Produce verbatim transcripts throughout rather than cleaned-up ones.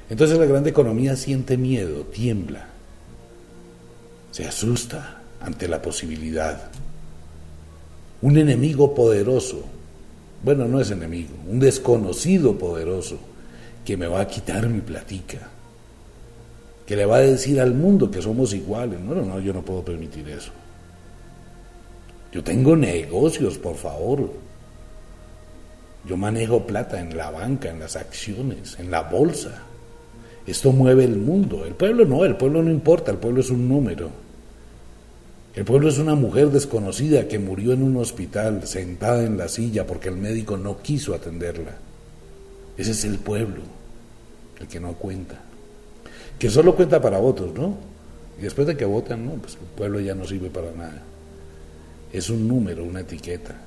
Entonces la grande economía siente miedo, tiembla, se asusta ante la posibilidad. Un enemigo poderoso, bueno, no es enemigo, un desconocido poderoso que me va a quitar mi platica, que le va a decir al mundo que somos iguales. No, no, no, yo no puedo permitir eso. Yo tengo negocios, por favor. Yo manejo plata en la banca, en las acciones, en la bolsa. Esto mueve el mundo. El pueblo no, el pueblo no importa, el pueblo es un número. El pueblo es una mujer desconocida que murió en un hospital, sentada en la silla porque el médico no quiso atenderla. Ese es el pueblo, el que no cuenta. Que solo cuenta para votos, ¿no? Y después de que votan, no, pues el pueblo ya no sirve para nada. Es un número, una etiqueta.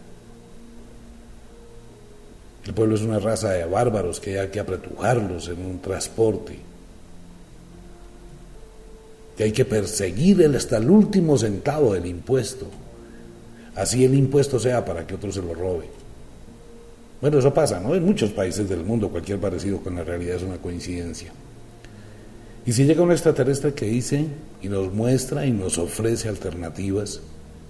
El pueblo es una raza de bárbaros que hay que apretujarlos en un transporte, que hay que perseguir hasta el último centavo del impuesto, así el impuesto sea para que otro se lo robe. Bueno, eso pasa, ¿no? En muchos países del mundo cualquier parecido con la realidad es una coincidencia. Y si llega un extraterrestre que dice y nos muestra y nos ofrece alternativas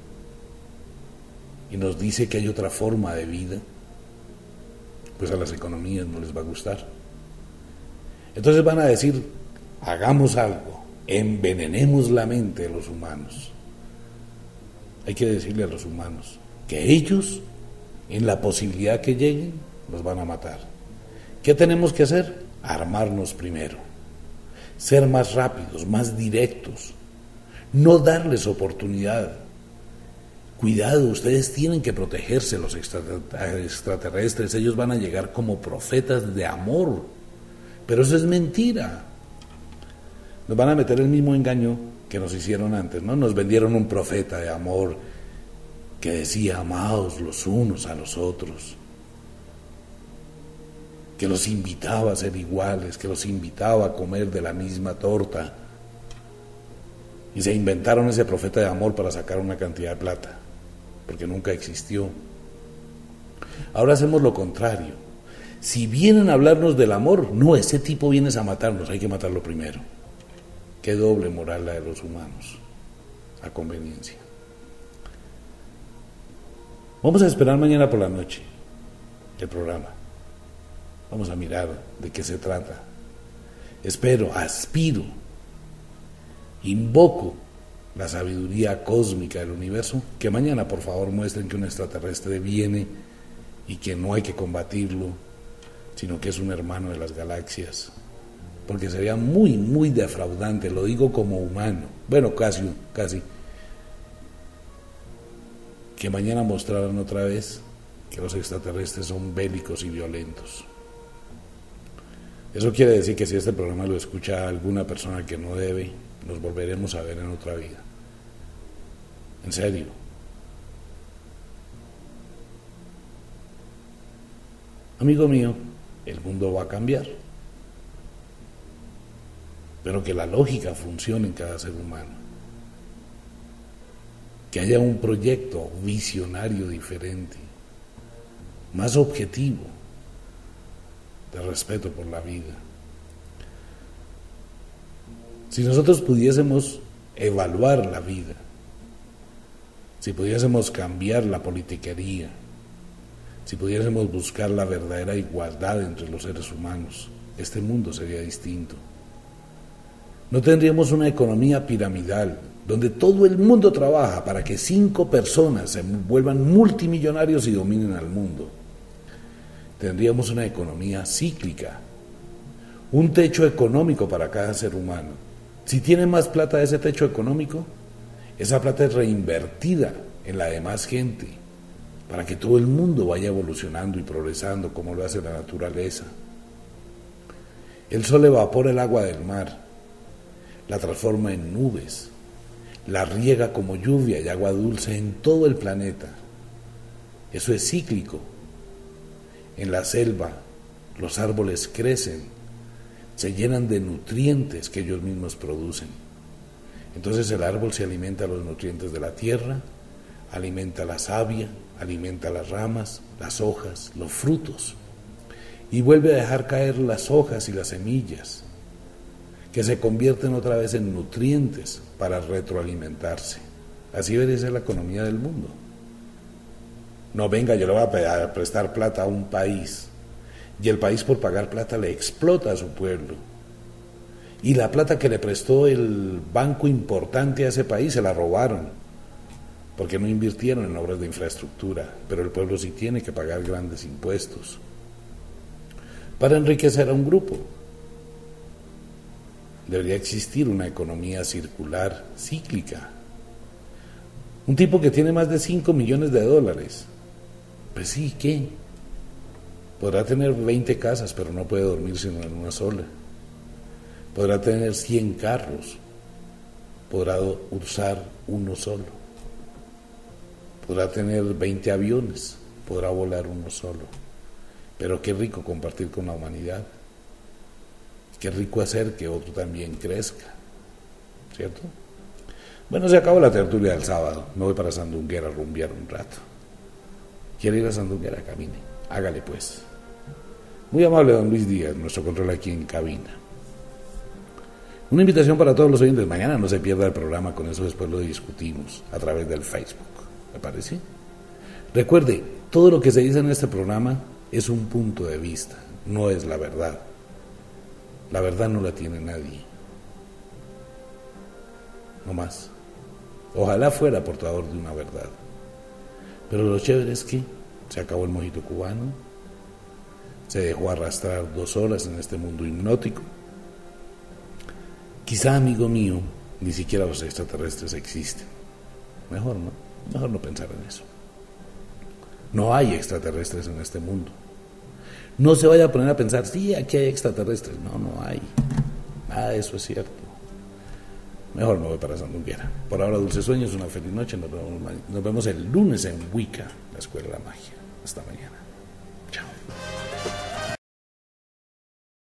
y nos dice que hay otra forma de vida, pues a las economías no les va a gustar. Entonces van a decir, hagamos algo, envenenemos la mente de los humanos. Hay que decirle a los humanos que ellos, en la posibilidad que lleguen, los van a matar. ¿Qué tenemos que hacer? Armarnos primero, ser más rápidos, más directos, no darles oportunidad. Cuidado, ustedes tienen que protegerse, los extraterrestres, ellos van a llegar como profetas de amor, pero eso es mentira. Nos van a meter el mismo engaño que nos hicieron antes, ¿no? Nos vendieron un profeta de amor que decía, amaos los unos a los otros, que los invitaba a ser iguales, que los invitaba a comer de la misma torta, y se inventaron ese profeta de amor para sacar una cantidad de plata, porque nunca existió. Ahora hacemos lo contrario. Si vienen a hablarnos del amor, no, ese tipo viene a matarnos, hay que matarlo primero. Qué doble moral la de los humanos, a conveniencia. Vamos a esperar mañana por la noche el programa. Vamos a mirar de qué se trata. Espero, aspiro, invoco la sabiduría cósmica del universo, que mañana por favor muestren que un extraterrestre viene y que no hay que combatirlo, sino que es un hermano de las galaxias, porque sería muy, muy defraudante, lo digo como humano, bueno, casi, casi, que mañana mostraran otra vez que los extraterrestres son bélicos y violentos. Eso quiere decir que si este programa lo escucha alguna persona que no debe, nos volveremos a ver en otra vida. En serio. Amigo mío, el mundo va a cambiar, pero que la lógica funcione en cada ser humano, que haya un proyecto visionario diferente, más objetivo, de respeto por la vida. Si nosotros pudiésemos evaluar la vida, si pudiésemos cambiar la politiquería, si pudiésemos buscar la verdadera igualdad entre los seres humanos, este mundo sería distinto. No tendríamos una economía piramidal, donde todo el mundo trabaja para que cinco personas se vuelvan multimillonarios y dominen al mundo. Tendríamos una economía cíclica, un techo económico para cada ser humano. Si tiene más plata de ese techo económico, esa plata es reinvertida en la demás gente, para que todo el mundo vaya evolucionando y progresando como lo hace la naturaleza. El sol evapora el agua del mar, la transforma en nubes, la riega como lluvia y agua dulce en todo el planeta. Eso es cíclico. En la selva los árboles crecen, se llenan de nutrientes que ellos mismos producen. Entonces el árbol se alimenta de los nutrientes de la tierra, alimenta la savia, alimenta las ramas, las hojas, los frutos, y vuelve a dejar caer las hojas y las semillas, que se convierten otra vez en nutrientes para retroalimentarse. Así debería ser la economía del mundo. No, venga, yo le voy a prestar plata a un país y el país por pagar plata le explota a su pueblo. Y la plata que le prestó el banco importante a ese país se la robaron, porque no invirtieron en obras de infraestructura, pero el pueblo sí tiene que pagar grandes impuestos para enriquecer a un grupo. Debería existir una economía circular, cíclica. Un tipo que tiene más de cinco millones de dólares, pues sí, ¿qué? Podrá tener veinte casas, pero no puede dormir sino en una sola. Podrá tener cien carros, podrá usar uno solo. Podrá tener veinte aviones, podrá volar uno solo. Pero qué rico compartir con la humanidad. Qué rico hacer que otro también crezca, ¿cierto? Bueno, se acabó la tertulia del sábado. Me voy para Sandunguera a rumbear un rato. ¿Quiere ir a Sandunguera? Camine. Hágale pues. Muy amable don Luis Díaz, nuestro control aquí en cabina. Una invitación para todos los oyentes. Mañana no se pierda el programa, con eso después lo discutimos a través del Facebook. ¿Me parece? Recuerde, todo lo que se dice en este programa es un punto de vista, no es la verdad. La verdad no la tiene nadie. No más. Ojalá fuera portador de una verdad. Pero lo chévere es que se acabó el mojito cubano, se dejó arrastrar dos horas en este mundo hipnótico. Quizá, amigo mío, ni siquiera los extraterrestres existen. Mejor no, mejor no pensar en eso. No hay extraterrestres en este mundo. No se vaya a poner a pensar, sí, aquí hay extraterrestres. No, no hay. Nada de eso es cierto. Mejor me voy para Sandunguera. Por ahora, dulces sueños, una feliz noche. Nos vemos, nos vemos el lunes en Wicca, la Escuela de la Magia. Hasta mañana. Chao.